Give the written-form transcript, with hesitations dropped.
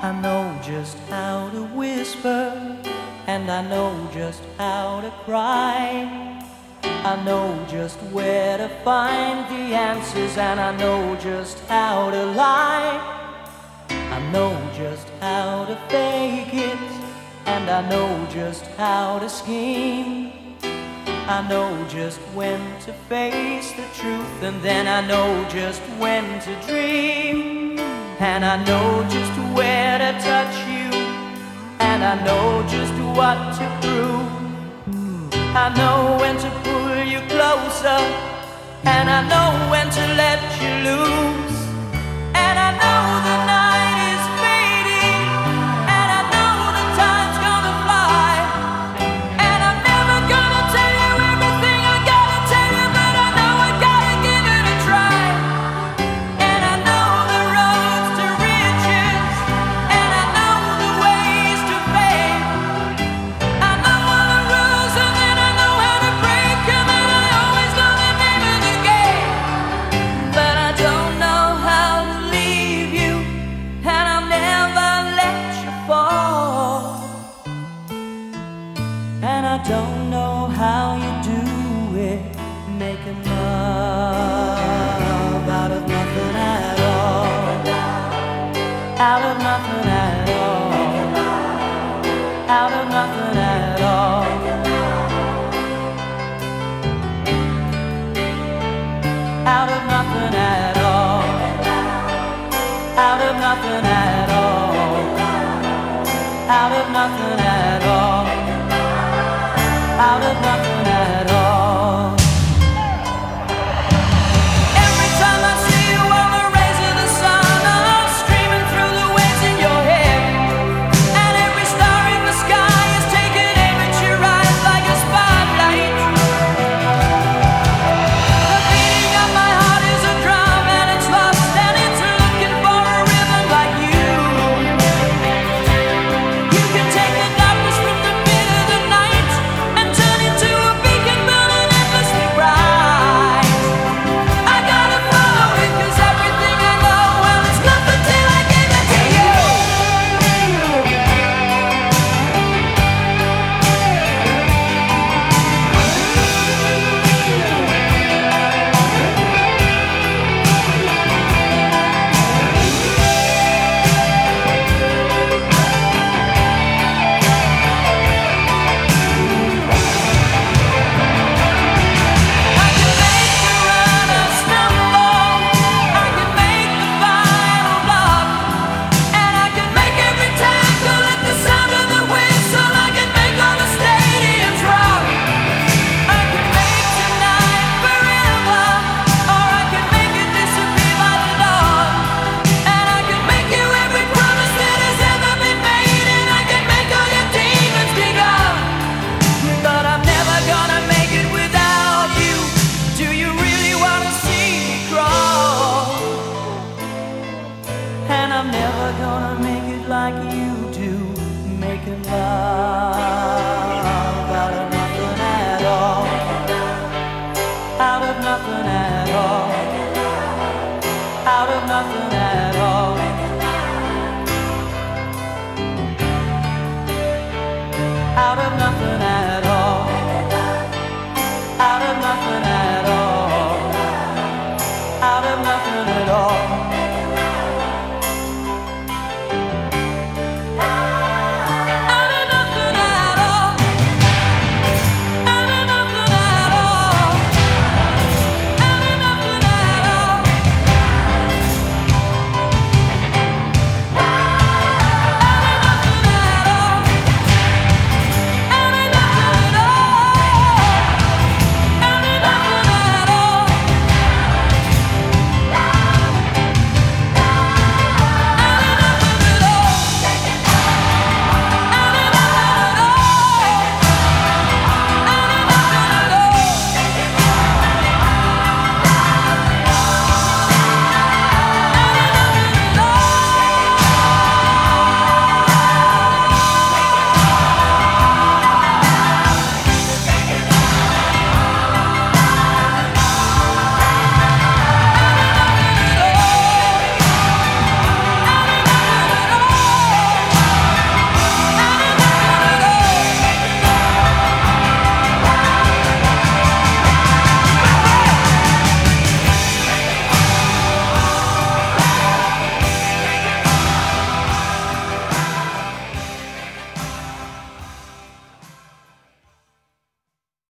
I know just how to whisper, and I know just how to cry. I know just where to find the answers, and I know just how to lie. I know just how to fake it, and I know just how to scheme. I know just when to face the truth, and then I know just when to dream. And I know just where to touch you, and I know just what to prove. I know when to pull you closer, and I know when to let you loose. And I know the night is fading, and I know the time's gonna fly. And I'm never gonna tell you everything I gotta tell you, but I know I gotta give it a try. And I know the roads to riches, and I know the ways to fame. I know all the rules, and then I know how to break them, and I always know the name of the game. But I don't know how to leave you, and I'll never let you fall. And I don't know how you do it, making love out of nothing at all. Out of nothing at all. Out of nothing at all. Out of nothing at all. Out of nothing at all. Out of nothing at all. Out of nothing at all. Every time I see you on the rays of the sun, I'm screaming through the waves in your head. And every star in the sky is taking aim at your eyes like a spotlight. The beating of my heart is a drum, and it's lost, and it's looking for a rhythm like you. You can take the darkness from the pit of the night and turn it to a beacon burning endlessly bright. I gotta follow it, 'cause everything I know, well, it's nothing till I give it to you. I can make the runner stumble, I can make the final block, and I can make every tackle at the sound of the whistle. I can make all the stadiums rock. I can make tonight forever, or I can make it disappear by the dawn. And I can make you every promise that has ever been made, and I can make all your demons be gone. But I'm never gonna make it without you. Do you really wanna see me crawl? And I'm never gonna make it like you do, making love out of nothing at all. Out of nothing at all. Out of nothing at all.